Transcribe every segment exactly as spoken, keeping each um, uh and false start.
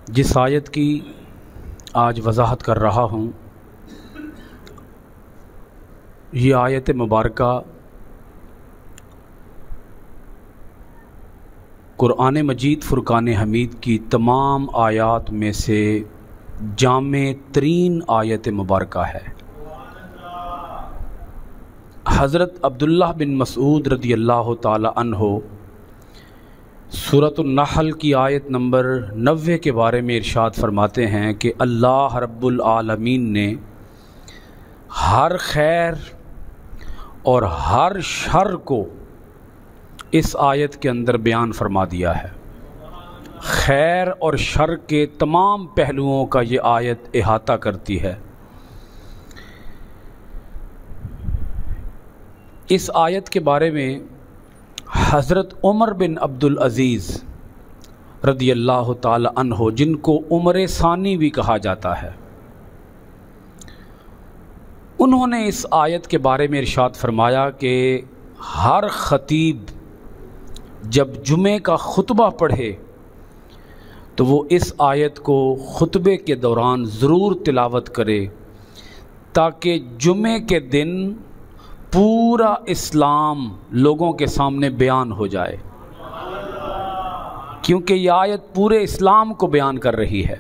جس آیت کی آج وضاحت کر رہا ہوں یہ آیت مبارکہ قرآن مجید فرقان حمید کی تمام آیات میں سے جامع ترین آیت مبارکہ ہے۔ حضرت عبداللہ بن مسعود رضی اللہ تعالی عنہ سورۃ النحل کی آیت نمبر نوے کے بارے میں ارشاد فرماتے ہیں کہ اللہ رب العالمین نے ہر خیر اور ہر شر کو اس آیت کے اندر بیان فرما دیا ہے۔ خیر اور شر کے تمام پہلوؤں کا یہ آیت احاطہ کرتی ہے۔ اس آیت کے بارے میں حضرت عمر بن عبد العزیز رضی اللہ تعالی عنہ، جن کو عمر ثانی بھی کہا جاتا ہے، انہوں نے اس آیت کے بارے میں ارشاد فرمایا کہ ہر خطیب جب جمعے کا خطبہ پڑھے تو وہ اس آیت کو خطبے کے دوران ضرور تلاوت کرے تاکہ جمعے کے دن پورا اسلام لوگوں کے سامنے بیان ہو جائے، کیونکہ یہ آیت پورے اسلام کو بیان کر رہی ہے۔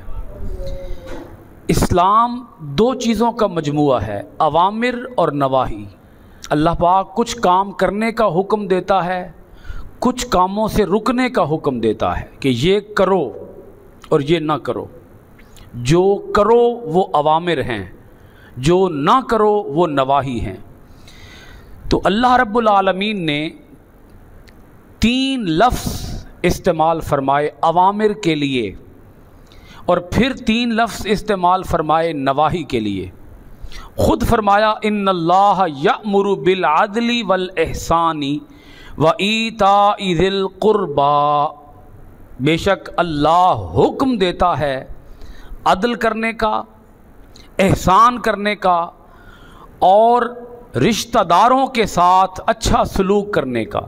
اسلام دو چیزوں کا مجموعہ ہے، اوامر اور نواہی۔ اللہ پاک کچھ کام کرنے کا حکم دیتا ہے، کچھ کاموں سے رکنے کا حکم دیتا ہے کہ یہ کرو اور یہ نہ کرو۔ جو کرو وہ اوامر ہیں، جو نہ کرو وہ نواہی ہیں۔ تو اللہ رب العالمین نے تین لفظ استعمال فرمائے اوامر کے لیے اور پھر تین لفظ استعمال فرمائے نواہی کے لیے۔ خود فرمایا ان اللہ یأمر بالعدل والاحسان وایتاء ذی القربى، بے شک اللہ حکم دیتا ہے عدل کرنے کا، احسان کرنے کا اور رشتہ داروں کے ساتھ اچھا سلوک کرنے کا۔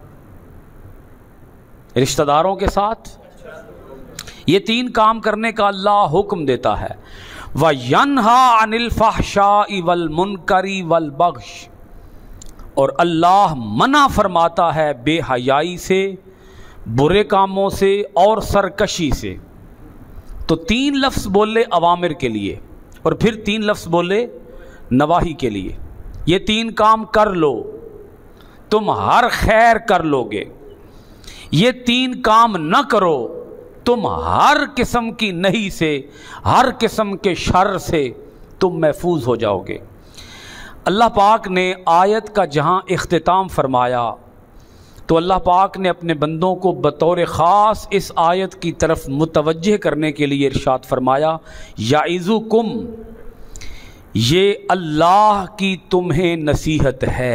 رشتہ داروں کے ساتھ یہ تین کام کرنے کا اللہ حکم دیتا ہے۔ وَيَنْهَا عَنِ الْفَحْشَاءِ وَالْمُنْكَرِ وَالْبَغْيِ، اور اللہ منع فرماتا ہے بے حیائی سے، برے کاموں سے اور سرکشی سے۔ تو تین لفظ بولے اوامر کے لیے اور پھر تین لفظ بولے نواہی کے لیے۔ یہ تین کام کر لو تم ہر خیر کر لو گے، یہ تین کام نہ کرو تم ہر قسم کی نہیں سے، ہر قسم کے شر سے تم محفوظ ہو جاؤ گے۔ اللہ پاک نے آیت کا جہاں اختتام فرمایا تو اللہ پاک نے اپنے بندوں کو بطور خاص اس آیت کی طرف متوجہ کرنے کے لیے ارشاد فرمایا یعظکم، یہ اللہ کی تمہیں نصیحت ہے۔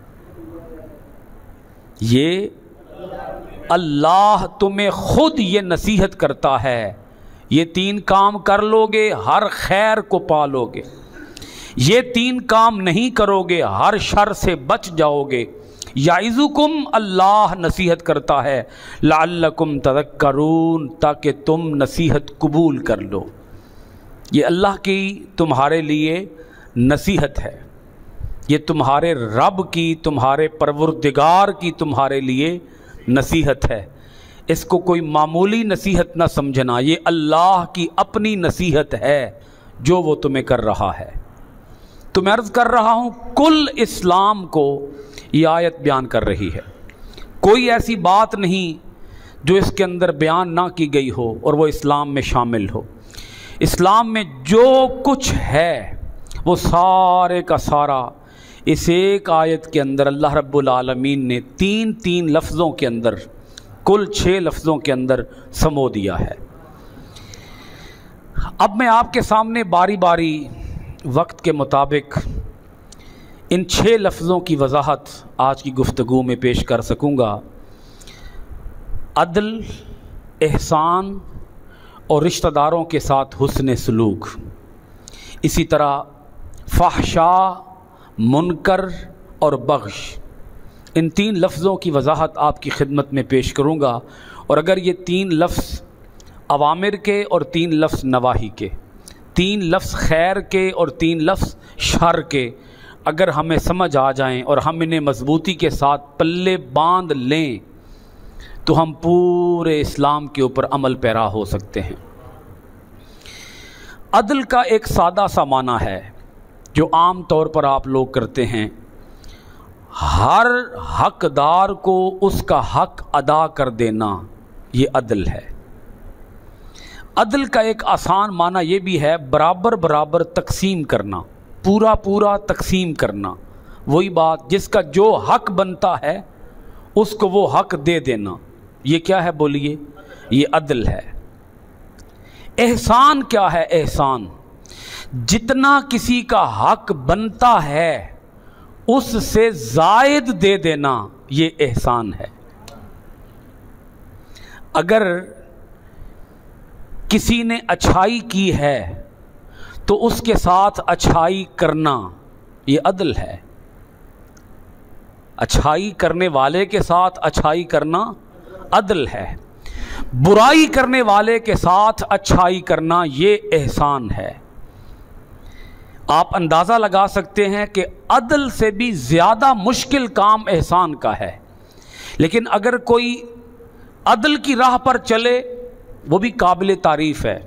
یہ اللہ تمہیں خود یہ نصیحت کرتا ہے، یہ تین کام کر لو گے ہر خیر کو پالو گے، یہ تین کام نہیں کرو گے ہر شر سے بچ جاؤ گے۔ یعظکم، اللہ نصیحت کرتا ہے، لعلکم تذکرون، تاکہ تم نصیحت قبول کر لو۔ یہ اللہ کی تمہارے لیے نصیحت ہے، یہ تمہارے رب کی، تمہارے پروردگار کی تمہارے لیے نصیحت ہے۔ اس کو کوئی معمولی نصیحت نہ سمجھنا، یہ اللہ کی اپنی نصیحت ہے جو وہ تمہیں کر رہا ہے۔ تو میں عرض کر رہا ہوں کل اسلام کو یہ آیت بیان کر رہی ہے، کوئی ایسی بات نہیں جو اس کے اندر بیان نہ کی گئی ہو اور وہ اسلام میں شامل ہو۔ اسلام میں جو کچھ ہے وہ سارے کا سارا اس ایک آیت کے اندر اللہ رب العالمین نے تین تین لفظوں کے اندر، کل چھ لفظوں کے اندر سمو دیا ہے۔ اب میں آپ کے سامنے باری باری وقت کے مطابق ان چھ لفظوں کی وضاحت آج کی گفتگو میں پیش کر سکوں گا۔ عدل، احسان اور رشتہ داروں کے ساتھ حسن سلوک، اسی طرح فحشاء، منکر اور بغش، ان تین لفظوں کی وضاحت آپ کی خدمت میں پیش کروں گا۔ اور اگر یہ تین لفظ अवामिर के और तीन लफ्ज़ नवाही के, तीन लफ्ज़ खैर के और तीन लफ्ज़ शर के अगर हमें समझ आ जाएं और हम इन्हें मजबूती के साथ पल्ले बांध लें तो हम पूरे इस्लाम के ऊपर अमल पैरा हो सकते हैं। अदल का एक सादा सा माना है जो आम तौर पर आप लोग करते हैं, हर हकदार को उसका हक अदा कर देना, ये अदल है। अदल का एक आसान माना ये भी है बराबर बराबर तकसीम करना, पूरा पूरा तकसीम करना। वही बात, जिसका जो हक बनता है उसको वो हक दे देना, ये क्या है बोलिए? ये अदल है। एहसान क्या है? एहसान जितना किसी का हक बनता है उससे जायद दे देना, ये एहसान है। अगर किसी ने अच्छाई की है तो उसके साथ अच्छाई करना, ये अदल है। अच्छाई करने वाले के साथ अच्छाई करना अदल है। बुराई करने वाले के साथ अच्छाई करना, ये एहसान है। आप अंदाज़ा लगा सकते हैं कि अदल से भी ज़्यादा मुश्किल काम एहसान का है। लेकिन अगर कोई अदल की राह पर चले वो भी काबिल तारीफ़ है।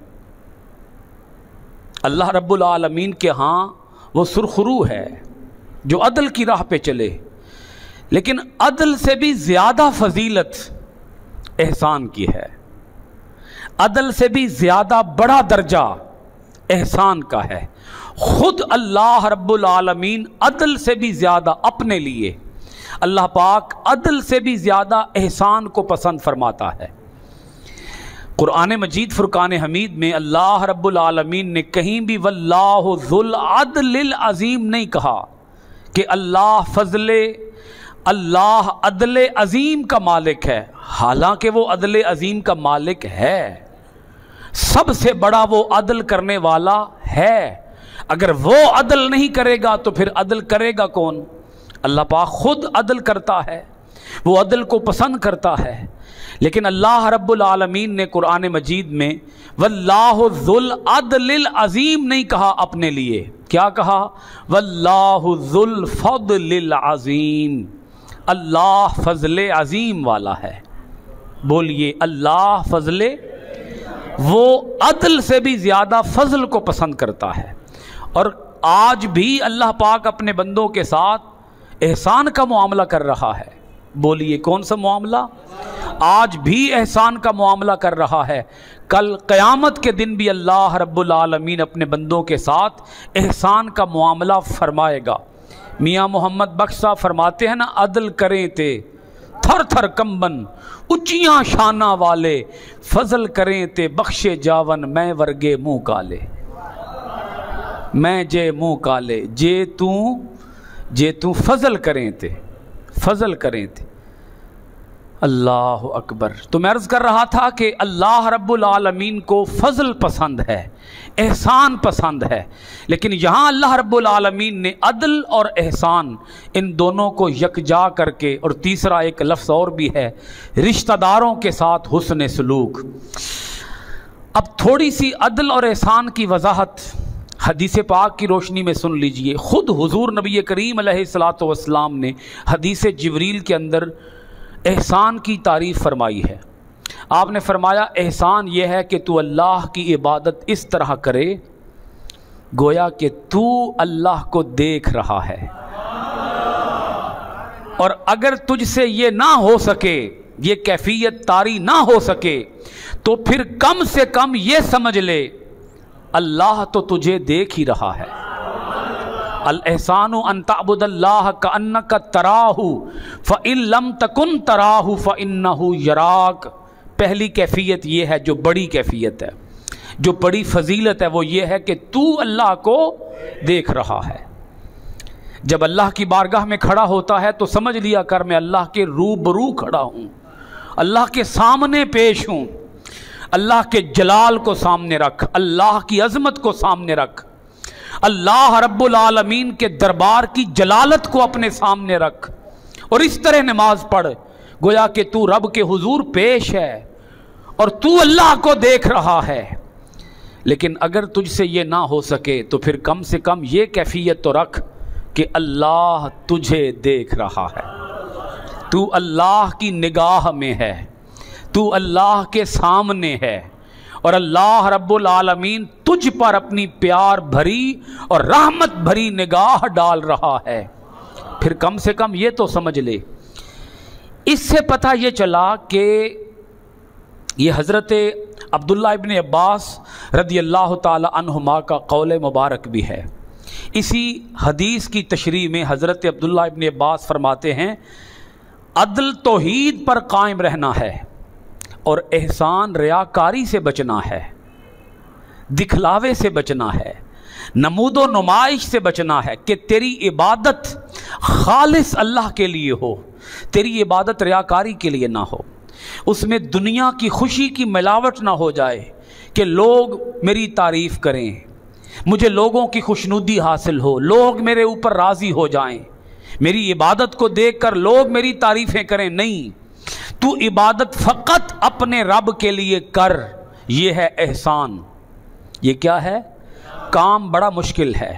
अल्लाह रब्बुल आलमीन के यहाँ वो सुरखरू है जो अदल की राह पे चले। लेकिन अदल से भी ज़्यादा फजीलत एहसान की है। अदल से भी ज़्यादा बड़ा दर्जा एहसान का है। खुद अल्लाह रब्बुल आलमीन अदल से भी ज़्यादा अपने लिए, अल्लाह पाक अदल से भी ज़्यादा एहसान को पसंद फरमाता है। कुरान मजीद फुरकान हमीद में अल्लाह रब्बुल आलमीन ने कहीं भी वल्लाहु ज़ुल अदलिल अज़ीम नहीं कहा कि अल्लाह फजले, अल्लाह अदल अज़ीम का मालिक है। हालांकि वो अदल अज़ीम का मालिक है, सबसे बड़ा वो अदल करने वाला है। अगर वो अदल नहीं करेगा तो फिर अदल करेगा कौन? अल्लाह पाक खुद अदल करता है, वो अदल को पसंद करता है। लेकिन अल्लाह रब्बुल आलमीन ने कुरान मजीद में वल्लाहु ज़ुल अदलिल अज़ीम नहीं कहा अपने लिए। क्या कहा? वल्लाहु ज़ुल फ़द्लिल अज़ीम, अल्लाह फजले अज़ीम वाला है। बोलिए अल्लाह फजले, वो अदल से भी ज़्यादा फजल को पसंद करता है। और आज भी अल्लाह पाक अपने बंदों के साथ एहसान का मामला कर रहा है। बोलिए कौन सा मामला? आज भी एहसान का मामला कर रहा है। कल क़यामत के दिन भी अल्लाह रब्बुल आलमीन अपने बंदों के साथ एहसान का मामला फरमाएगा। मियाँ मोहम्मद बख्श साहब फरमाते हैं ना, अदल करें ते थर थर कंबन उच्चियाँ शाना वाले, फजल करें ते बख्शे जावन मैं वर्गे मुँह काले। मैं जे मुँह काले, जे तू जे तू फजल करें ते, फजल करें थे। अल्लाह अकबर। तो मैं अर्ज़ कर रहा था कि अल्लाह रब्बुल आलमीन को फजल पसंद है, एहसान पसंद है। लेकिन यहाँ अल्लाह रब्बुल आलमीन ने अदल और एहसान इन दोनों को यकजा करके, और तीसरा एक लफ्ज़ और भी है, रिश्तेदारों के साथ हुस्न सलूक। अब थोड़ी सी अदल और एहसान की वजाहत हदीस पाक की रोशनी में सुन लीजिए। खुद हुजूर नबी करीम अलैहिस्सलातु वस्सलाम ने हदीस जिब्रील के अंदर एहसान की तारीफ़ फरमाई है। आपने फरमाया एहसान यह है कि तू अल्लाह की इबादत इस तरह करे गोया कि तू अल्लाह को देख रहा है। और अगर तुझसे ये ना हो सके, ये कैफियत तारी ना हो सके, तो फिर कम से कम ये समझ ले अल्लाह तो तुझे देख ही रहा है। अल एहसानु अन तअबुदल्लाह कअन्नका तराहु फ़इन लम तकुन तराहु फ़इन्नहु यराक। पहली कैफियत ये है, जो बड़ी कैफियत है, जो बड़ी फजीलत है, वो ये है कि तू अल्लाह को देख रहा है। जब अल्लाह की बारगाह में खड़ा होता है तो समझ लिया कर मैं अल्लाह के रूबरू खड़ा हूँ, अल्लाह के सामने पेश हूँ। अल्लाह के जलाल को सामने रख, अल्लाह की अजमत को सामने रख, अल्लाह रब्बुल आलमीन के दरबार की जलालत को अपने सामने रख, और इस तरह नमाज पढ़ गोया कि तू रब के हुजूर पेश है। اور تو اللہ کو دیکھ رہا ہے، لیکن اگر تجھ سے یہ نہ ہو سکے تو پھر کم سے کم یہ کیفیت تو رکھ کہ اللہ تجھے دیکھ رہا ہے، تو اللہ کی نگاہ میں ہے، تو اللہ کے سامنے ہے، اور اللہ رب العالمین تجھ پر اپنی پیار بھری اور رحمت بھری نگاہ ڈال رہا ہے۔ پھر کم سے کم یہ تو سمجھ لے۔ اس سے پتہ یہ چلا کہ یہ حضرت عبداللہ ابن عباس رضی اللہ تعالی عنہما کا قول مبارک بھی ہے۔ اسی حدیث کی تشریح میں حضرت عبداللہ ابن عباس فرماتے ہیں، عدل توحید پر قائم رہنا ہے اور احسان ریاکاری سے بچنا ہے، دکھلاوے سے بچنا ہے، نمود و نمائش سے بچنا ہے، کہ تیری عبادت خالص اللہ کے لیے ہو، تیری عبادت ریاکاری کے لیے نہ ہو، اس میں دنیا کی خوشی کی ملاوٹ نہ ہو جائے کہ لوگ میری تعریف کریں، مجھے لوگوں کی خوشنودی حاصل ہو، لوگ میرے اوپر راضی ہو جائیں، میری عبادت کو دیکھ کر لوگ میری تعریفیں کریں۔ نہیں، تو عبادت فقط اپنے رب کے لیے کر، یہ ہے احسان۔ یہ کیا ہے؟ کام بڑا مشکل ہے،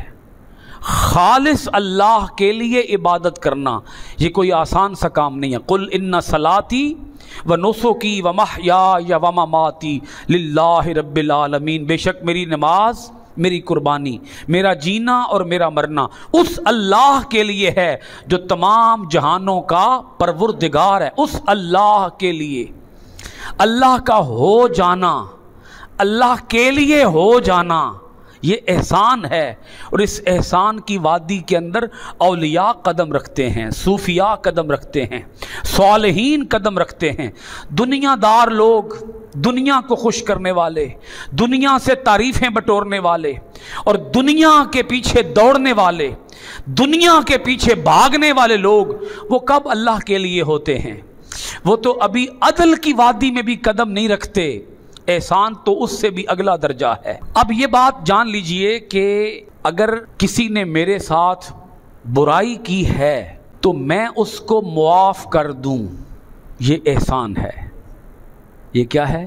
خالص اللہ کے لیے عبادت کرنا یہ کوئی آسان سا کام نہیں ہے۔ قل ان صلاتی و نسکی و محیای و مماتی للہ رب العالمین، بے شک میری نماز، میری قربانی، میرا جینا اور میرا مرنا اس اللہ کے لیے ہے جو تمام جہانوں کا پروردگار ہے، اس اللہ کے لیے۔ اللہ کا ہو جانا، اللہ کے لیے ہو جانا، یہ احسان ہے، اور اس احسان کی وادی کے اندر اولیاء قدم رکھتے ہیں، صوفیاء قدم رکھتے ہیں، صالحین قدم رکھتے ہیں، دنیا دار لوگ، دنیا کو خوش کرنے والے، دنیا سے تعریفیں بٹورنے والے اور دنیا کے پیچھے دوڑنے والے، دنیا کے پیچھے بھاگنے والے لوگ، وہ کب اللہ کے لیے ہوتے ہیں؟ وہ تو ابھی عدل کی وادی میں بھی قدم نہیں رکھتے، احسان تو اس سے بھی اگلا درجہ ہے۔ اب یہ بات جان لیجئے کہ اگر کسی نے میرے ساتھ برائی کی ہے تو میں اس کو معاف کر دوں، یہ احسان ہے۔ یہ کیا ہے؟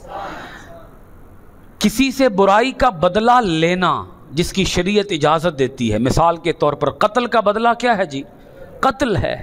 کسی سے برائی کا بدلہ لینا جس کی شریعت اجازت دیتی ہے، مثال کے طور پر قتل کا بدلہ کیا ہے جی؟ قتل ہے،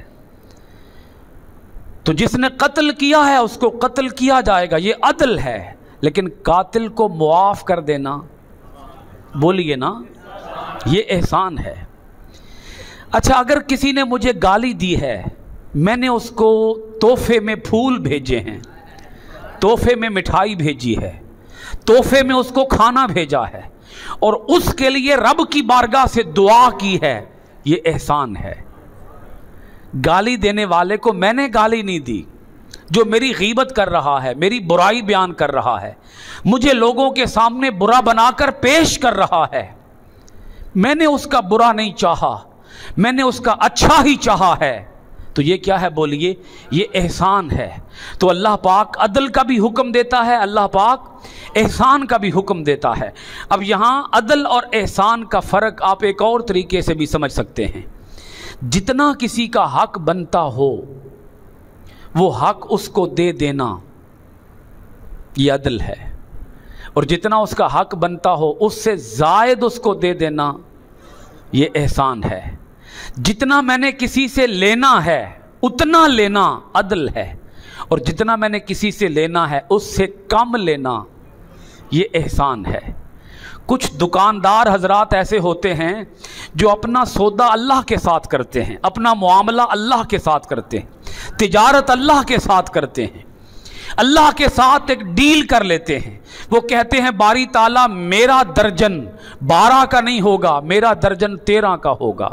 تو جس نے قتل کیا ہے اس کو قتل کیا جائے گا، یہ عدل ہے۔ لیکن قاتل کو معاف کر دینا، بولیے نا، یہ احسان ہے۔ اچھا، اگر کسی نے مجھے گالی دی ہے، میں نے اس کو تحفے میں پھول بھیجے ہیں، تحفے میں مٹھائی بھیجی ہے، تحفے میں اس کو کھانا بھیجا ہے، اور اس کے لیے رب کی بارگاہ سے دعا کی ہے، یہ احسان ہے۔ گالی دینے والے کو میں نے گالی نہیں دی، جو میری غیبت کر رہا ہے، میری برائی بیان کر رہا ہے، مجھے لوگوں کے سامنے برا بنا کر پیش کر رہا ہے، میں نے اس کا برا نہیں چاہا، میں نے اس کا اچھا ہی چاہا ہے، تو یہ کیا ہے؟ بولیے، یہ احسان ہے۔ تو اللہ پاک عدل کا بھی حکم دیتا ہے، اللہ پاک احسان کا بھی حکم دیتا ہے۔ اب یہاں عدل اور احسان کا فرق آپ ایک اور طریقے سے بھی سمجھ سکتے ہیں۔ جتنا کسی کا حق بنتا ہو وہ حق اس کو دے دینا، یہ عدل ہے، اور جتنا اس کا حق بنتا ہو اس سے زائد اس کو دے دینا، یہ احسان ہے۔ جتنا میں نے کسی سے لینا ہے اتنا لینا عدل ہے، اور جتنا میں نے کسی سے لینا ہے اس سے کم لینا، یہ احسان ہے۔ کچھ دکاندار حضرات ایسے ہوتے ہیں جو اپنا سودا اللہ کے ساتھ کرتے ہیں، اپنا معاملہ اللہ کے ساتھ کرتے ہیں، تجارت اللہ کے ساتھ کرتے ہیں، اللہ کے ساتھ ایک ڈیل کر لیتے ہیں۔ وہ کہتے ہیں باری تعالیٰ میرا درجن بارہ کا نہیں ہوگا، میرا درجن تیرہ کا ہوگا۔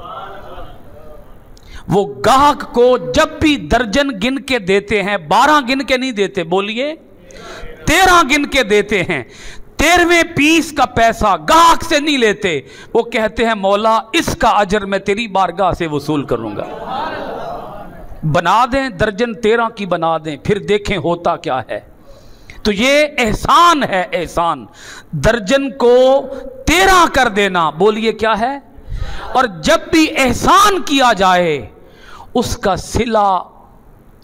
وہ گاہک کو جب بھی درجن گن کے دیتے ہیں، بارہ گن کے نہیں دیتے، بولیے تیرہ گن کے دیتے ہیں، تیرہویں پیس کا پیسہ گاہک سے نہیں لیتے، وہ کہتے ہیں مولا اس کا اجر میں تیری بارگاہ سے وصول کروں گا۔ بنا دیں درجن تیرہ کی، بنا دیں، پھر دیکھیں ہوتا کیا ہے۔ تو یہ احسان ہے، احسان درجن کو تیرہ کر دینا، بولیے کیا ہے؟ اور جب بھی احسان کیا جائے اس کا صلہ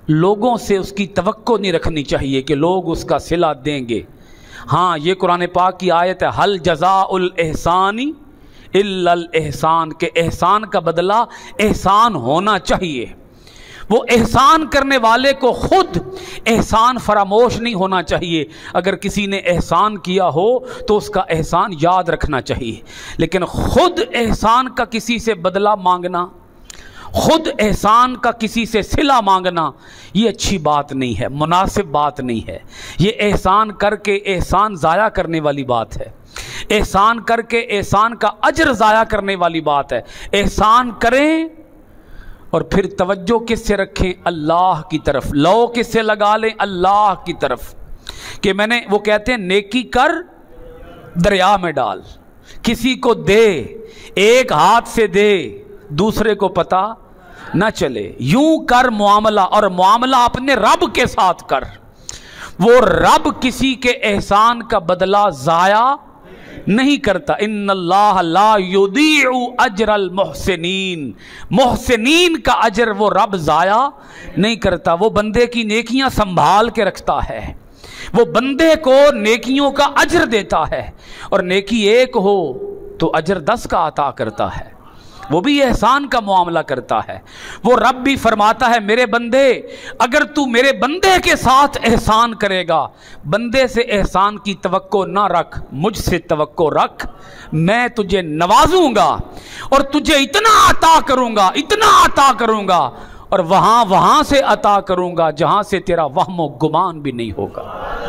لوگوں سے اس کی توقع نہیں رکھنی چاہیے کہ لوگ اس کا صلہ دیں گے۔ ہاں یہ قرآن پاک کی آیت ہے، حل جزاء الاحسان الا الاحسان، کہ احسان کا بدلہ احسان ہونا چاہیے۔ وہ احسان کرنے والے کو خود احسان فراموش نہیں ہونا چاہیے۔ اگر کسی نے احسان کیا ہو تو اس کا احسان یاد رکھنا چاہیے، لیکن خود احسان کا کسی سے بدلہ مانگنا، خود احسان کا کسی سے صلہ مانگنا، یہ اچھی بات نہیں ہے، مناسب بات نہیں ہے۔ یہ احسان کر کے احسان ضائع کرنے والی بات ہے، احسان کر کے احسان کا اجر ضائع کرنے والی بات ہے۔ احسان کریں اور پھر توجہ کس سے رکھیں؟ اللہ کی طرف۔ لو کس سے لگا لیں؟ اللہ کی طرف، کہ میں نے، وہ کہتے ہیں نیکی کر دریا میں ڈال، کسی کو دے، ایک ہاتھ سے دے، دوسرے کو پتہ نہ چلے، یوں کر معاملہ، اور معاملہ اپنے رب کے ساتھ کر۔ وہ رب کسی کے احسان کا بدلہ ضائع نہیں کرتا۔ ان اللہ لا یضیع اجر المحسنین، محسنین کا اجر وہ رب ضائع نہیں کرتا۔ وہ بندے کی نیکیاں سنبھال کے رکھتا ہے، وہ بندے کو نیکیوں کا اجر دیتا ہے، اور نیکی ایک ہو تو اجر دس کا عطا کرتا ہے، وہ بھی احسان کا معاملہ کرتا ہے۔ وہ رب بھی فرماتا ہے میرے بندے، اگر تو میرے بندے کے ساتھ احسان کرے گا، بندے سے احسان کی توقع نہ رکھ، مجھ سے توقع رکھ، میں تجھے نوازوں گا اور تجھے اتنا عطا کروں گا، اتنا عطا کروں گا، اور وہاں وہاں سے عطا کروں گا جہاں سے تیرا وہم و گمان بھی نہیں ہوگا۔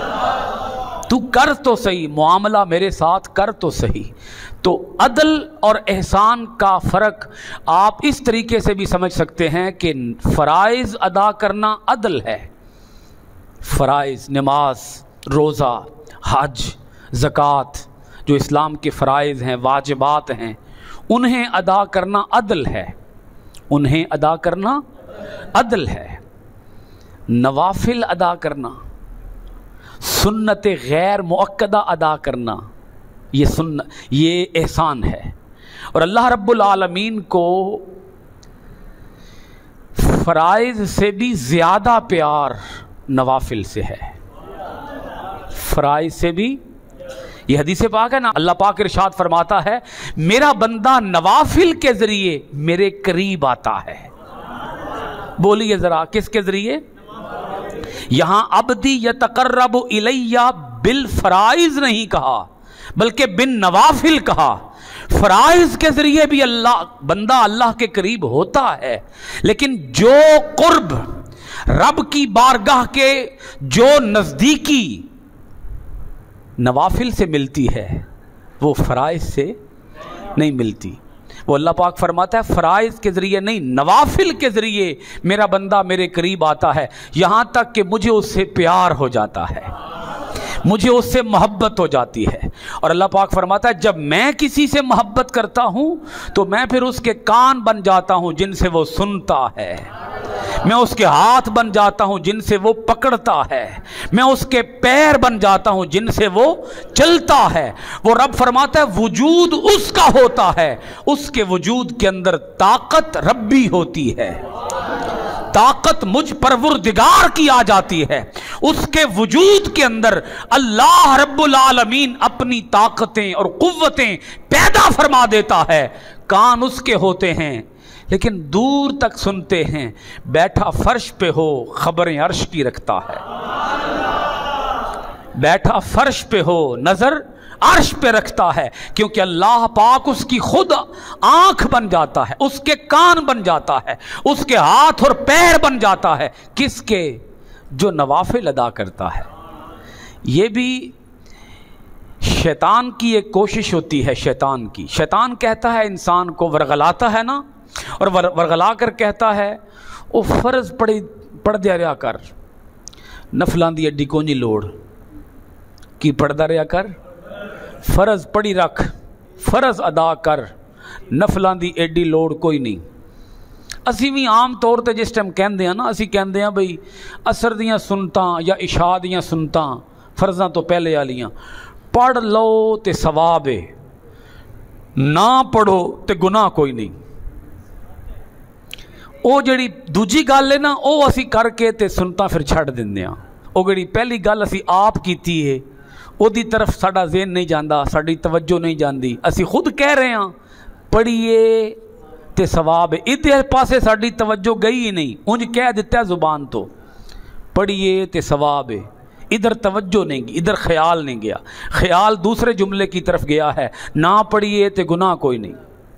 تو کر تو صحیح، معاملہ میرے ساتھ کر تو صحیح۔ تو عدل اور احسان کا فرق آپ اس طریقے سے بھی سمجھ سکتے ہیں کہ فرائض ادا کرنا عدل ہے، فرائض نماز، روزہ، حج، زکوٰۃ، جو اسلام کے فرائض ہیں، واجبات ہیں، انہیں ادا کرنا عدل ہے، انہیں ادا کرنا عدل ہے۔ نوافل ادا کرنا، سنت غیر مؤکدہ ادا کرنا، یہ سن یہ احسان ہے۔ اور اللہ رب العالمین کو فرائض سے بھی زیادہ پیار نوافل سے ہے، فرائض سے بھی۔ یہ حدیث پاک ہے نا، اللہ پاک ارشاد فرماتا ہے میرا بندہ نوافل کے ذریعے میرے قریب آتا ہے۔ بولیے ذرا، کس کے ذریعے؟ یہاں عبدی یتقرب الیہ بالفرائض نہیں کہا، بلکہ بن نوافل کہا۔ فرائض کے ذریعے بھی اللہ بندہ اللہ کے قریب ہوتا ہے، لیکن جو قرب رب کی بارگاہ کے، جو نزدیکی نوافل سے ملتی ہے، وہ فرائض سے نہیں ملتی۔ وہ اللہ پاک فرماتا ہے فرائض کے ذریعے نہیں، نوافل کے ذریعے میرا بندہ میرے قریب آتا ہے، یہاں تک کہ مجھے اس سے پیار ہو جاتا ہے، مجھے اس سے محبت ہو جاتی ہے۔ اور اللہ پاک فرماتا ہے جب میں کسی سے محبت کرتا ہوں تو میں پھر اس کے کان بن جاتا ہوں جن سے وہ سنتا ہے، میں اس کے ہاتھ بن جاتا ہوں جن سے وہ پکڑتا ہے، میں اس کے پیر بن جاتا ہوں جن سے وہ چلتا ہے۔ وہ رب فرماتا ہے وجود اس کا ہوتا ہے، اس کے وجود کے اندر طاقت ربی ہوتی ہے، طاقت مجھ پروردگار کی آ جاتی ہے، اس کے وجود کے اندر اللہ رب العالمین اپنی طاقتیں اور قوتیں پیدا فرما دیتا ہے۔ کان اس کے ہوتے ہیں لیکن دور تک سنتے ہیں، بیٹھا فرش پہ ہو خبریں عرش کی رکھتا ہے، بیٹھا فرش پہ ہو نظر عرش پہ رکھتا ہے، کیونکہ اللہ پاک اس کی خود آنکھ بن جاتا ہے، اس کے کان بن جاتا ہے، اس کے ہاتھ اور پیر بن جاتا ہے، کس کے؟ جو نوافل ادا کرتا ہے۔ یہ بھی شیطان کی ایک کوشش ہوتی ہے، شیطان کی شیطان کہتا ہے انسان کو، ورغلاتا ہے نا، اور ورغلا کر کہتا ہے او فرض پڑھی پڑھ دیا رہا کر، نفلاں دی اڈی کونجی لوڑ کی پڑھدا رہا کر، فرض پڑھی رکھ، فرض ادا کر، نفلاں دی ایڈی لوڑ کوئی نہیں۔ اسی بھی عام طور تے جس ٹائم کہندے ہیں نا، اسی کہندے ہیں بھئی اثر دیاں سنتاں یا عشاء دیاں سنتاں فرضاں تو پہلے والیاں پڑھ لو تے ثواب ہے، نہ پڑھو تے گناہ کوئی نہیں۔ ਉਹ ਜਿਹੜੀ ਦੂਜੀ ਗੱਲ ਹੈ ਨਾ, ਉਹ ਅਸੀਂ ਕਰਕੇ ਤੇ ਸੁਨਤਾਂ ਫਿਰ ਛੱਡ ਦਿੰਦੇ ਹਾਂ। ਉਹ ਜਿਹੜੀ ਪਹਿਲੀ ਗੱਲ ਅਸੀਂ ਆਪ ਕੀਤੀ ਹੈ ਉਹਦੀ ਤਰਫ ਸਾਡਾ ਜ਼ਿਹਨ ਨਹੀਂ ਜਾਂਦਾ, ਸਾਡੀ ਤਵੱਜੋ ਨਹੀਂ ਜਾਂਦੀ। ਅਸੀਂ ਖੁਦ ਕਹਿ ਰਹੇ ਹਾਂ ਪੜ੍ਹੀਏ ਤੇ ਸਵਾਬ ਹੈ, ਇਹਦੇ ਪਾਸੇ ਸਾਡੀ ਤਵੱਜੋ ਗਈ ਹੀ ਨਹੀਂ। ਉਂਝ ਕਹਿ ਦਿੱਤਾ ਜ਼ੁਬਾਨ ਤੋਂ پڑھیے تے ثواب ہے، ادھر توجہ نہیں گئی، ادھر خیال نہیں گیا، خیال دوسرے جملے کی طرف گیا ہے، نہ پڑھیے تے گناہ کوئی نہیں۔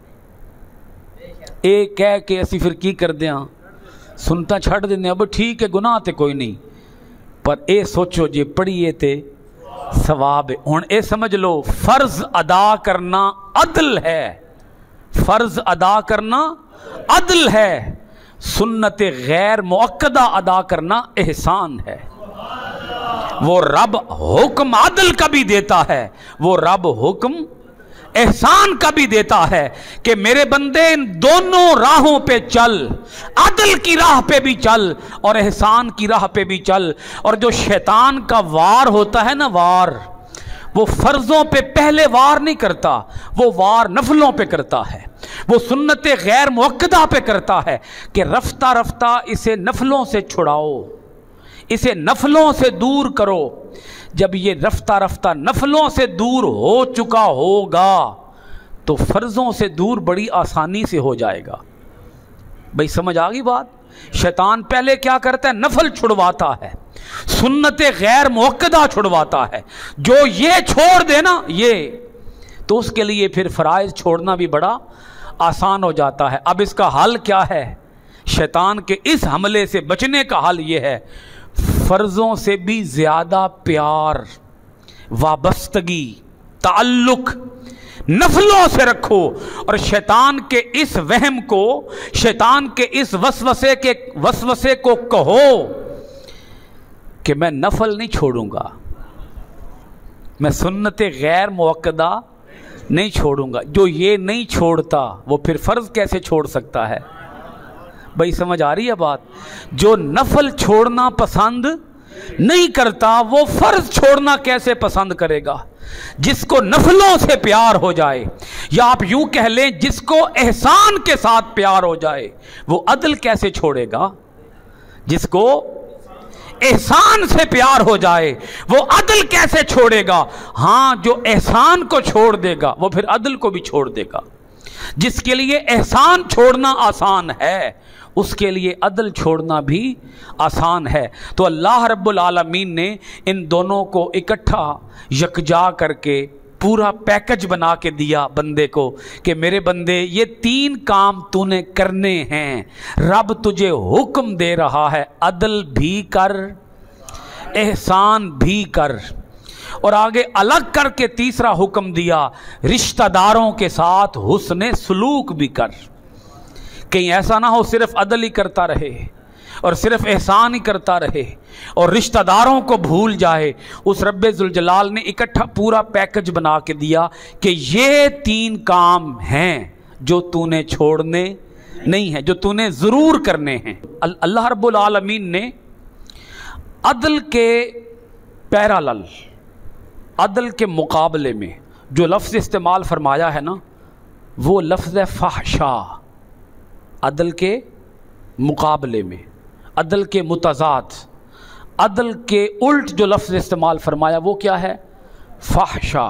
اے کہہ کے اسی پھر کی کر دیاں سنتا چھڑ دینے، اب ٹھیک ہے گناہ تے کوئی نہیں، پر اے سوچو جی پڑھیے تے ثواب ہے۔ ہن اے سمجھ لو فرض ادا کرنا عدل ہے، فرض ادا کرنا عدل ہے، سنت غیر مؤکدہ ادا کرنا احسان ہے۔ وہ رب حکم عدل کا بھی دیتا ہے، وہ رب حکم احسان کا بھی دیتا ہے کہ میرے بندے ان دونوں راہوں پہ چل، عدل کی راہ پہ بھی چل اور احسان کی راہ پہ بھی چل۔ اور جو شیطان کا وار ہوتا ہے نا، وار، وہ فرضوں پہ پہلے وار نہیں کرتا، وہ وار نفلوں پہ کرتا ہے، وہ سنت غیر مؤکدہ پہ کرتا ہے کہ رفتہ رفتہ اسے نفلوں سے چھڑاؤ، اسے نفلوں سے دور کرو۔ جب یہ رفتہ رفتہ نفلوں سے دور ہو چکا ہوگا تو فرضوں سے دور بڑی آسانی سے ہو جائے گا۔ بھئی سمجھ آگئی بات؟ شیطان پہلے کیا کرتا ہے؟ نفل چھڑواتا ہے، سنت غیر مؤکدہ چھڑواتا ہے۔ جو یہ چھوڑ دے نا یہ، تو اس کے لیے پھر فرائض چھوڑنا بھی بڑا آسان ہو جاتا ہے۔ اب اس کا حل کیا ہے؟ شیطان کے اس حملے سے بچنے کا حل یہ ہے، فرضوں سے بھی زیادہ پیار، وابستگی، تعلق نفلوں سے رکھو، اور شیطان کے اس وہم کو، شیطان کے اس وسوسے کے وسوسے کو کہو کہ میں نفل نہیں چھوڑوں گا، میں سنت غیر مؤکدہ نہیں چھوڑوں گا۔ جو یہ نہیں چھوڑتا وہ پھر فرض کیسے چھوڑ سکتا ہے؟ بھائی سمجھ آ رہی ہے بات؟ جو نفل چھوڑنا پسند نہیں کرتا وہ فرض چھوڑنا کیسے پسند کرے گا؟ جس کو نفلوں سے پیار ہو جائے، یا آپ یوں کہہ لیں جس کو احسان کے ساتھ پیار ہو جائے، وہ عدل کیسے چھوڑے گا؟ جس کو احسان سے پیار ہو جائے وہ عدل کیسے چھوڑے گا؟ ہاں، جو احسان کو چھوڑ دے گا وہ پھر عدل کو بھی چھوڑ دے گا۔ جس کے لیے احسان چھوڑنا آسان ہے اس کے لیے عدل چھوڑنا بھی آسان ہے۔ تو اللہ رب العالمین نے ان دونوں کو اکٹھا یکجا کر کے پورا پیکج بنا کے دیا بندے کو کہ میرے بندے یہ تین کام تو نے کرنے ہیں، رب تجھے حکم دے رہا ہے، عدل بھی کر، احسان بھی کر، اور آگے الگ کر کے تیسرا حکم دیا، رشتہ داروں کے ساتھ حسن سلوک بھی کر۔ کہیں ایسا نہ ہو صرف عدل ہی کرتا رہے اور صرف احسان ہی کرتا رہے اور رشتہ داروں کو بھول جائے۔ اس رب ذوالجلال نے اکٹھا پورا پیکج بنا کے دیا کہ یہ تین کام ہیں جو تو نے چھوڑنے نہیں ہیں، جو تو نے ضرور کرنے ہیں۔ اللہ رب العالمین نے عدل کے پیرالل، عدل کے مقابلے میں جو لفظ استعمال فرمایا ہے نا، وہ لفظ فحشا۔ عدل کے مقابلے میں، عدل کے متضاد، عدل کے الٹ جو لفظ استعمال فرمایا وہ کیا ہے؟ فحشا۔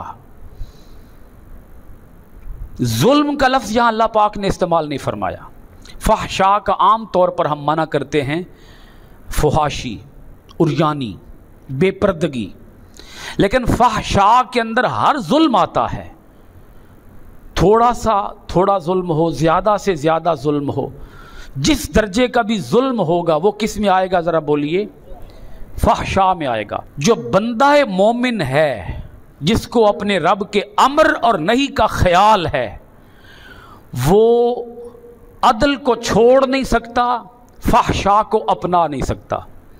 ظلم کا لفظ یہاں اللہ پاک نے استعمال نہیں فرمایا۔ فحشا کا عام طور پر ہم منع کرتے ہیں فحاشی، عریانی، بے پردگی، لیکن فحشا کے اندر ہر ظلم آتا ہے، تھوڑا سا تھوڑا ظلم ہو، زیادہ سے زیادہ ظلم ہو، جس درجے کا بھی ظلم ہوگا وہ کس میں آئے گا؟ ذرا بولیے، فحشا میں آئے گا۔ جو بندہ مومن ہے، جس کو اپنے رب کے امر اور نہی کا خیال ہے، وہ عدل کو چھوڑ نہیں سکتا، فحشا کو اپنا نہیں سکتا،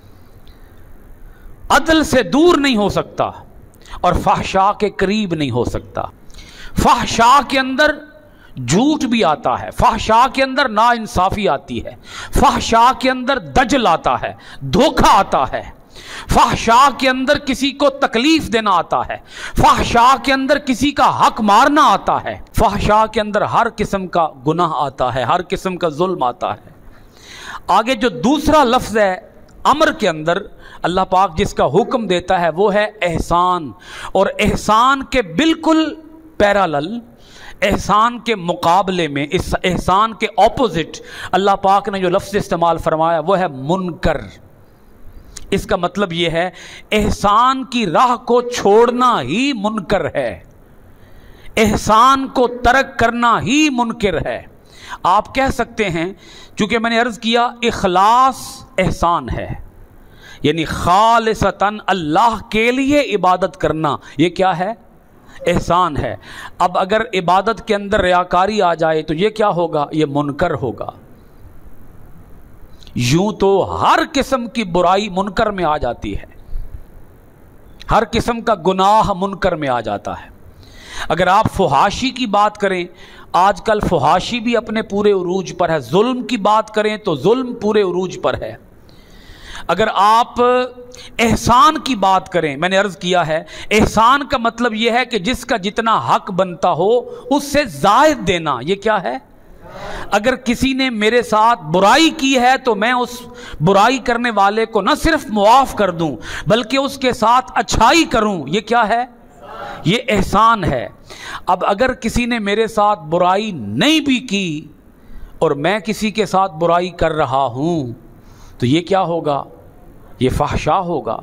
عدل سے دور نہیں ہو سکتا اور فحشا کے قریب نہیں ہو سکتا۔ فحشا کے اندر جھوٹ بھی آتا ہے، فحشا کے اندر نا انصافی آتی ہے، فحشا کے اندر دجل آتا ہے، دھوکہ آتا ہے، فحشا کے اندر کسی کو تکلیف دینا آتا ہے، فحشا کے اندر کسی کا حق مارنا آتا ہے، فحشا کے اندر ہر قسم کا گناہ آتا ہے، ہر قسم کا ظلم آتا ہے۔ آگے جو دوسرا لفظ ہے امر کے اندر اللہ پاک جس کا حکم دیتا ہے وہ ہے احسان، اور احسان کے بالکل پیرالل، احسان کے مقابلے میں، اس احسان کے اپوزٹ اللہ پاک نے جو لفظ استعمال فرمایا وہ ہے منکر۔ اس کا مطلب یہ ہے احسان کی راہ کو چھوڑنا ہی منکر ہے، احسان کو ترک کرنا ہی منکر ہے۔ آپ کہہ سکتے ہیں، چونکہ میں نے عرض کیا اخلاص احسان ہے، یعنی خالصتاً اللہ کے لیے عبادت کرنا، یہ کیا ہے؟ احسان ہے۔ اب اگر عبادت کے اندر ریاکاری آ جائے تو یہ کیا ہوگا؟ یہ منکر ہوگا۔ یوں تو ہر قسم کی برائی منکر میں آ جاتی ہے، ہر قسم کا گناہ منکر میں آ جاتا ہے۔ اگر آپ فحاشی کی بات کریں، آج کل فحاشی بھی اپنے پورے عروج پر ہے، ظلم کی بات کریں تو ظلم پورے عروج پر ہے۔ اگر آپ احسان کی بات کریں، میں نے عرض کیا ہے احسان کا مطلب یہ ہے کہ جس کا جتنا حق بنتا ہو اس سے زائد دینا، یہ کیا ہے؟ اگر کسی نے میرے ساتھ برائی کی ہے تو میں اس برائی کرنے والے کو نہ صرف معاف کر دوں بلکہ اس کے ساتھ اچھائی کروں، یہ کیا ہے؟ یہ احسان ہے۔ اب اگر کسی نے میرے ساتھ برائی نہیں بھی کی اور میں کسی کے ساتھ برائی کر رہا ہوں تو یہ کیا ہوگا؟ یہ فحشا ہوگا۔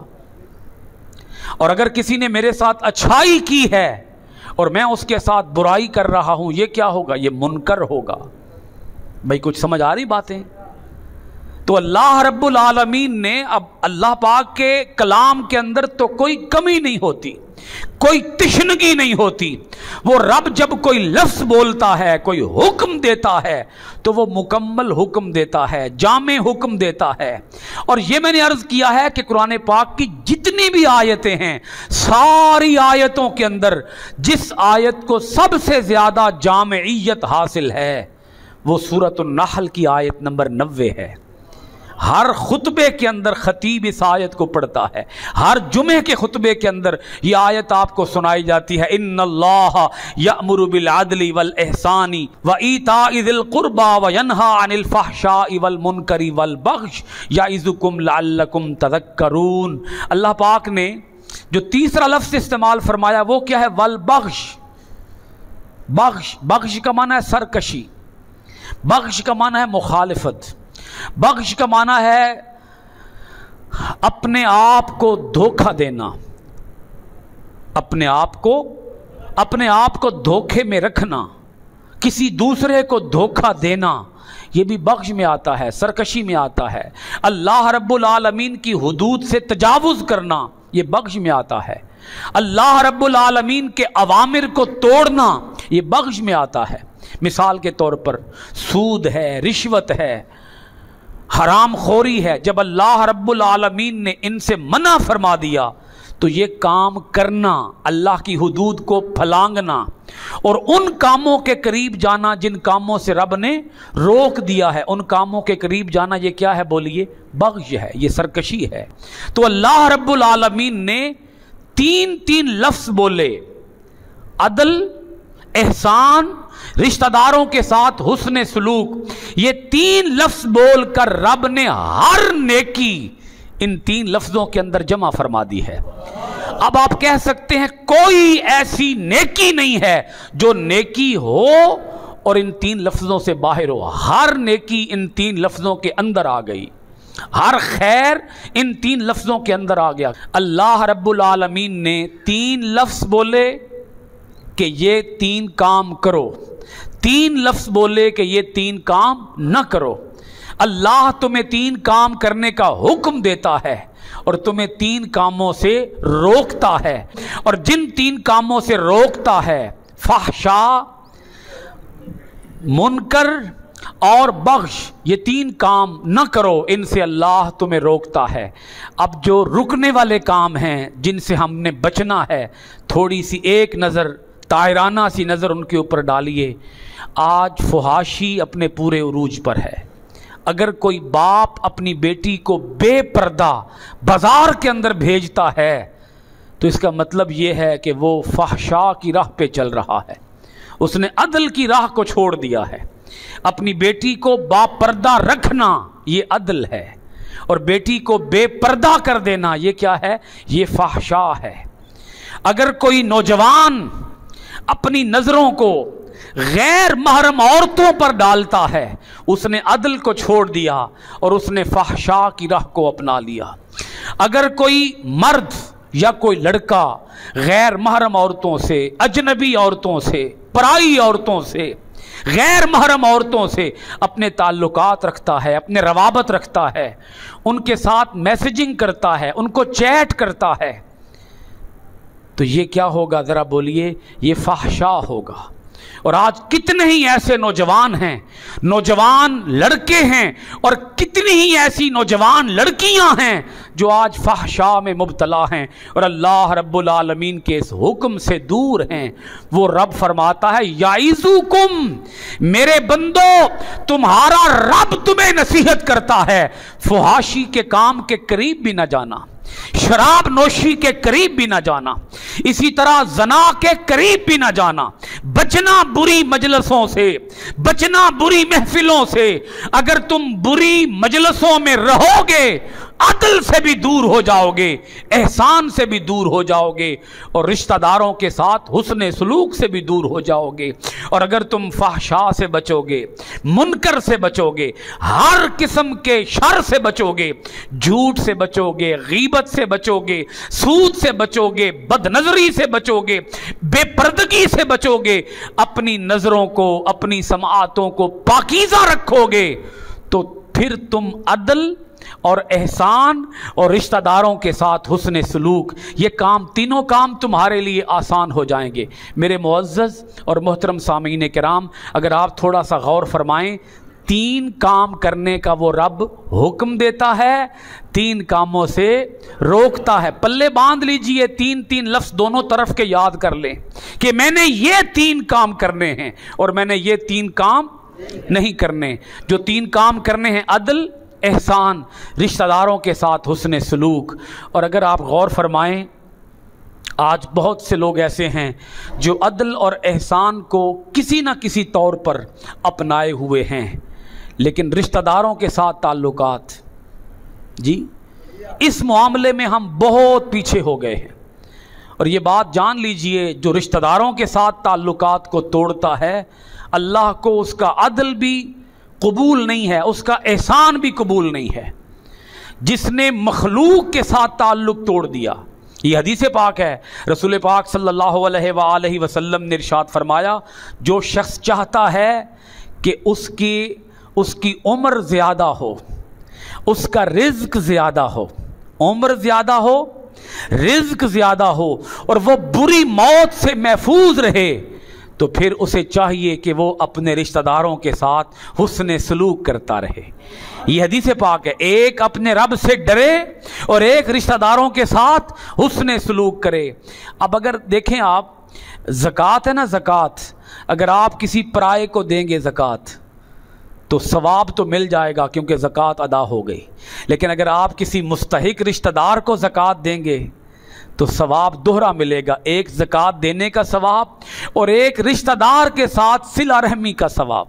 اور اگر کسی نے میرے ساتھ اچھائی کی ہے اور میں اس کے ساتھ برائی کر رہا ہوں، یہ کیا ہوگا؟ یہ منکر ہوگا۔ بھائی کچھ سمجھ آ رہی باتیں؟ تو اللہ رب العالمین نے، اب اللہ پاک کے کلام کے اندر تو کوئی کمی نہیں ہوتی، کوئی تشنگی نہیں ہوتی۔ وہ رب جب کوئی لفظ بولتا ہے، کوئی حکم دیتا ہے تو وہ مکمل حکم دیتا ہے، جامع حکم دیتا ہے۔ اور یہ میں نے عرض کیا ہے کہ قرآن پاک کی جتنی بھی آیتیں ہیں، ساری آیتوں کے اندر جس آیت کو سب سے زیادہ جامعیت حاصل ہے وہ سورۃ النحل کی آیت نمبر نوے ہے۔ ہر خطبے کے اندر خطیب اس آیت کو پڑھتا ہے، ہر جمعے کے خطبے کے اندر یہ آیت آپ کو سنائی جاتی ہے، ان اللہ یأمر بالعدل والاحسان وایتاء ذی القربى وینہی عن الفحشاء والمنکر والبغی یعظکم لعلکم تذکرون۔ اللہ پاک نے جو تیسرا لفظ استعمال فرمایا وہ کیا ہے؟ والبغی۔ بغش، بغش کا معنی ہے سرکشی، بغش کا معنی ہے مخالفت، بغش کا معنی ہے اپنے آپ کو دھوکہ دینا، اپنے آپ کو اپنے آپ کو دھوکے میں رکھنا، کسی دوسرے کو دھوکہ دینا، یہ بھی بغش میں آتا ہے، سرکشی میں آتا ہے۔ اللہ رب العالمین کی حدود سے تجاوز کرنا یہ بغش میں آتا ہے۔ اللہ رب العالمین کے اوامر کو توڑنا یہ بغش میں آتا ہے۔ مثال کے طور پر سود ہے، رشوت ہے، حرام خوری ہے، جب اللہ رب العالمین نے ان سے منع فرما دیا تو یہ کام کرنا، اللہ کی حدود کو پھلانگنا اور ان کاموں کے قریب جانا جن کاموں سے رب نے روک دیا ہے، ان کاموں کے قریب جانا یہ کیا ہے؟ بولیے، بغش ہے، یہ سرکشی ہے۔ تو اللہ رب العالمین نے تین تین لفظ بولے، عدل، احسان، رشتہ داروں کے ساتھ حسن سلوک، یہ تین لفظ بول کر رب نے ہر نیکی ان تین لفظوں کے اندر جمع فرما دی ہے۔ اب آپ کہہ سکتے ہیں کوئی ایسی نیکی نہیں ہے جو نیکی ہو اور ان تین لفظوں سے باہر ہو، ہر نیکی ان تین لفظوں کے اندر آ گئی، ہر خیر ان تین لفظوں کے اندر آ گیا۔ اللہ رب العالمین نے تین لفظ بولے کہ یہ تین کام کرو، تین لفظ بولے کہ یہ تین کام نہ کرو۔ اللہ تمہیں تین کام کرنے کا حکم دیتا ہے اور تمہیں تین کاموں سے روکتا ہے، اور جن تین کاموں سے روکتا ہے، فحشاء، منکر اور بغش، یہ تین کام نہ کرو، ان سے اللہ تمہیں روکتا ہے۔ اب جو رکنے والے کام ہیں جن سے ہم نے بچنا ہے، تھوڑی سی ایک نظر، طائرانہ سی نظر ان کے اوپر ڈالیے۔ آج فحاشی اپنے پورے عروج پر ہے۔ اگر کوئی باپ اپنی بیٹی کو بے پردہ بازار کے اندر بھیجتا ہے تو اس کا مطلب یہ ہے کہ وہ فحشاء کی راہ پہ چل رہا ہے، اس نے عدل کی راہ کو چھوڑ دیا ہے۔ اپنی بیٹی کو باپردہ رکھنا یہ عدل ہے، اور بیٹی کو بے پردہ کر دینا یہ کیا ہے؟ یہ فحشا ہے۔ اگر کوئی نوجوان اپنی نظروں کو غیر محرم عورتوں پر ڈالتا ہے، اس نے عدل کو چھوڑ دیا اور اس نے فحشا کی راہ کو اپنا لیا۔ اگر کوئی مرد یا کوئی لڑکا غیر محرم عورتوں سے، اجنبی عورتوں سے، پرائی عورتوں سے، غیر محرم عورتوں سے اپنے تعلقات رکھتا ہے، اپنے روابط رکھتا ہے، ان کے ساتھ میسیجنگ کرتا ہے، ان کو چیٹ کرتا ہے، تو یہ کیا ہوگا؟ ذرا بولیے، یہ فحشا ہوگا۔ اور آج کتنے ہی ایسے نوجوان ہیں، نوجوان لڑکے ہیں، اور کتنی ہی ایسی نوجوان لڑکیاں ہیں جو آج فحشا میں مبتلا ہیں اور اللہ رب العالمین کے اس حکم سے دور ہیں۔ وہ رب فرماتا ہے یعظکم، میرے بندو تمہارا رب تمہیں نصیحت کرتا ہے فحاشی کے کام کے قریب بھی نہ جانا، شراب نوشی کے قریب بھی نہ جانا، اسی طرح زنا کے قریب بھی نہ جانا، بچنا بری مجلسوں سے، بچنا بری محفلوں سے۔ اگر تم بری مجلسوں میں رہو گے عدل سے بھی دور ہو جاؤ گے، احسان سے بھی دور ہو جاؤ گے، اور رشتہ داروں کے ساتھ حسن سلوک سے بھی دور ہو جاؤ گے۔ اور اگر تم فحشا سے بچو گے، منکر سے بچو گے، ہر قسم کے شر سے بچو گے، جھوٹ سے بچو گے، غیبت سے بچو گے، سود سے بچو گے، بد نظری سے بچو گے، بے پردگی سے بچو گے، اپنی نظروں کو، اپنی سماعتوں کو پاکیزہ رکھو گے، تو پھر تم عدل اور احسان اور رشتہ داروں کے ساتھ حسن سلوک، یہ کام، تینوں کام تمہارے لیے آسان ہو جائیں گے۔ میرے معزز اور محترم سامعین کرام، اگر آپ تھوڑا سا غور فرمائیں، تین کام کرنے کا وہ رب حکم دیتا ہے، تین کاموں سے روکتا ہے۔ پلے باندھ لیجئے، تین تین لفظ دونوں طرف کے یاد کر لیں کہ میں نے یہ تین کام کرنے ہیں اور میں نے یہ تین کام نہیں کرنے۔ جو تین کام کرنے ہیں، عدل، احسان، رشتہ داروں کے ساتھ حسن سلوک۔ اور اگر آپ غور فرمائیں، آج بہت سے لوگ ایسے ہیں جو عدل اور احسان کو کسی نہ کسی طور پر اپنائے ہوئے ہیں، لیکن رشتہ داروں کے ساتھ تعلقات، جی اس معاملے میں ہم بہت پیچھے ہو گئے ہیں۔ اور یہ بات جان لیجئے، جو رشتہ داروں کے ساتھ تعلقات کو توڑتا ہے، اللہ کو اس کا عدل بھی قبول نہیں ہے، اس کا احسان بھی قبول نہیں ہے۔ جس نے مخلوق کے ساتھ تعلق توڑ دیا، یہ حدیث پاک ہے، رسول پاک صلی اللہ علیہ وآلہ وسلم نے ارشاد فرمایا، جو شخص چاہتا ہے کہ اس کی اس کی عمر زیادہ ہو، اس کا رزق زیادہ ہو، عمر زیادہ ہو، رزق زیادہ ہو، اور وہ بری موت سے محفوظ رہے، تو پھر اسے چاہیے کہ وہ اپنے رشتہ داروں کے ساتھ حسن سلوک کرتا رہے۔ یہ حدیث پاک ہے، ایک اپنے رب سے ڈرے اور ایک رشتہ داروں کے ساتھ حسن سلوک کرے۔ اب اگر دیکھیں آپ، زکوٰۃ ہے نا، زکوٰۃ، اگر آپ کسی پرائے کو دیں گے زکوٰۃ تو ثواب تو مل جائے گا کیونکہ زکوٰۃ ادا ہو گئی، لیکن اگر آپ کسی مستحق رشتہ دار کو زکوٰۃ دیں گے تو ثواب دوہرا ملے گا، ایک زکوٰۃ دینے کا ثواب اور ایک رشتہ دار کے ساتھ صلہ رحمی کا ثواب۔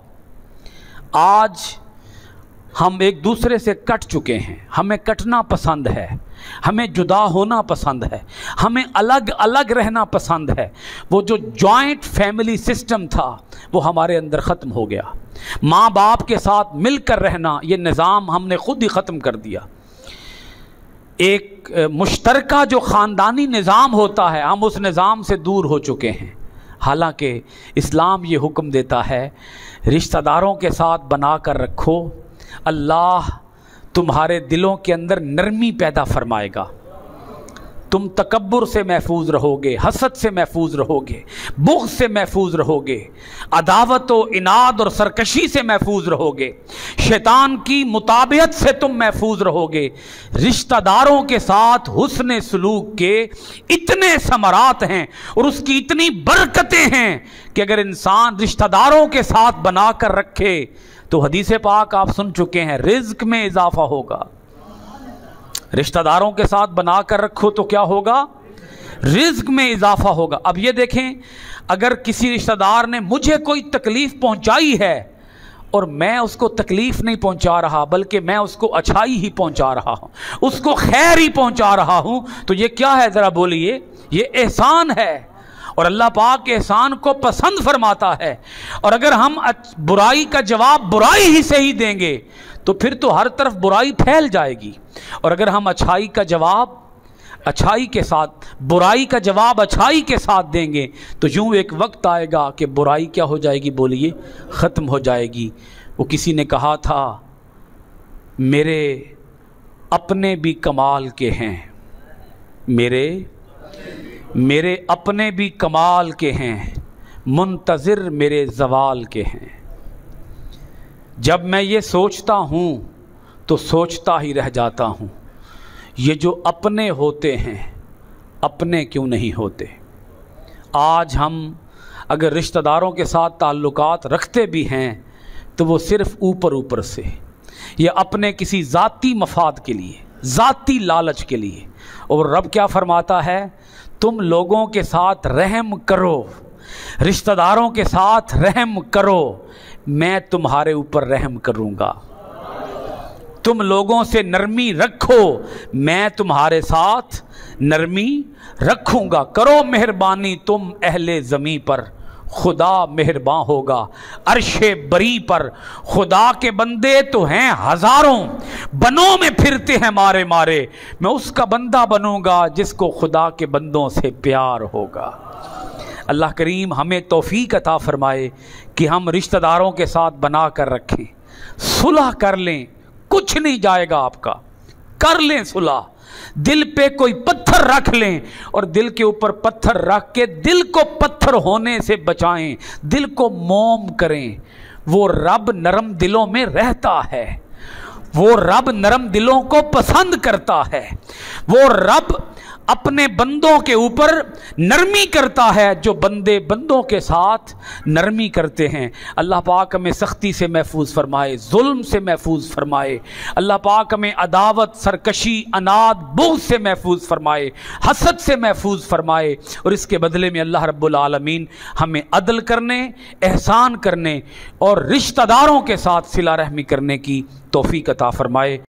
آج ہم ایک دوسرے سے کٹ چکے ہیں، ہمیں کٹنا پسند ہے، ہمیں جدا ہونا پسند ہے، ہمیں الگ الگ رہنا پسند ہے۔ وہ جو جوائنٹ فیملی سسٹم تھا وہ ہمارے اندر ختم ہو گیا، ماں باپ کے ساتھ مل کر رہنا یہ نظام ہم نے خود ہی ختم کر دیا۔ ایک مشترکہ جو خاندانی نظام ہوتا ہے، ہم اس نظام سے دور ہو چکے ہیں، حالانکہ اسلام یہ حکم دیتا ہے رشتہ داروں کے ساتھ بنا کر رکھو، اللہ تمہارے دلوں کے اندر نرمی پیدا فرمائے گا، تم تکبر سے محفوظ رہو گے، حسد سے محفوظ رہو گے، بغض سے محفوظ رہو گے، عداوت و عناد اور سرکشی سے محفوظ رہو گے، شیطان کی مطابعت سے تم محفوظ رہو گے۔ رشتہ داروں کے ساتھ حسن سلوک کے اتنے ثمرات ہیں اور اس کی اتنی برکتیں ہیں کہ اگر انسان رشتہ داروں کے ساتھ بنا کر رکھے تو حدیث پاک آپ سن چکے ہیں، رزق میں اضافہ ہوگا۔ رشتہ داروں کے ساتھ بنا کر رکھو تو کیا ہوگا؟ رزق میں اضافہ ہوگا۔ اب یہ دیکھیں، اگر کسی رشتہ دار نے مجھے کوئی تکلیف پہنچائی ہے اور میں اس کو تکلیف نہیں پہنچا رہا بلکہ میں اس کو اچھائی ہی پہنچا رہا ہوں، اس کو خیر ہی پہنچا رہا ہوں، تو یہ کیا ہے ذرا بولیے؟ یہ احسان ہے، اور اللہ پاک احسان کو پسند فرماتا ہے۔ اور اگر ہم برائی کا جواب برائی ہی سے ہی دیں گے تو پھر تو ہر طرف برائی پھیل جائے گی، اور اگر ہم اچھائی کا جواب اچھائی کے ساتھ برائی کا جواب اچھائی کے ساتھ دیں گے تو یوں ایک وقت آئے گا کہ برائی کیا ہو جائے گی؟ بولیے، ختم ہو جائے گی۔ وہ کسی نے کہا تھا میرے اپنے بھی کمال کے ہیں، میرے میرے اپنے بھی کمال کے ہیں، منتظر میرے زوال کے ہیں۔ جب میں یہ سوچتا ہوں تو سوچتا ہی رہ جاتا ہوں، یہ جو اپنے ہوتے ہیں اپنے کیوں نہیں ہوتے؟ آج ہم اگر رشتہ داروں کے ساتھ تعلقات رکھتے بھی ہیں تو وہ صرف اوپر اوپر سے، یا اپنے کسی ذاتی مفاد کے لیے، ذاتی لالچ کے لیے۔ اور رب کیا فرماتا ہے؟ تم لوگوں کے ساتھ رحم کرو، رشتہ داروں کے ساتھ رحم کرو، میں تمہارے اوپر رحم کروں گا۔ تم لوگوں سے نرمی رکھو، میں تمہارے ساتھ نرمی رکھوں گا۔ کرو مہربانی تم اہل زمیں پر، خدا مہرباں ہوگا عرش بری پر۔ خدا کے بندے تو ہیں ہزاروں، بنوں میں پھرتے ہیں مارے مارے، میں اس کا بندہ بنوں گا جس کو خدا کے بندوں سے پیار ہوگا۔ اللہ کریم ہمیں توفیق عطا فرمائے کہ ہم رشتہ داروں کے ساتھ بنا کر رکھیں، صلح کر لیں، کچھ نہیں جائے گا آپ کا، کر لیں صلح۔ دل پہ کوئی پتھر رکھ لیں اور دل کے اوپر پتھر رکھ کے دل کو پتھر ہونے سے بچائیں، دل کو موم کریں۔ وہ رب نرم دلوں میں رہتا ہے، وہ رب نرم دلوں کو پسند کرتا ہے، وہ رب اپنے بندوں کے اوپر نرمی کرتا ہے جو بندے بندوں کے ساتھ نرمی کرتے ہیں۔ اللہ پاک ہمیں سختی سے محفوظ فرمائے، ظلم سے محفوظ فرمائے۔ اللہ پاک ہمیں عداوت، سرکشی، اناد، بغض سے محفوظ فرمائے، حسد سے محفوظ فرمائے، اور اس کے بدلے میں اللہ رب العالمین ہمیں عدل کرنے، احسان کرنے اور رشتہ داروں کے ساتھ صلہ رحمی کرنے کی توفیق عطا فرمائے۔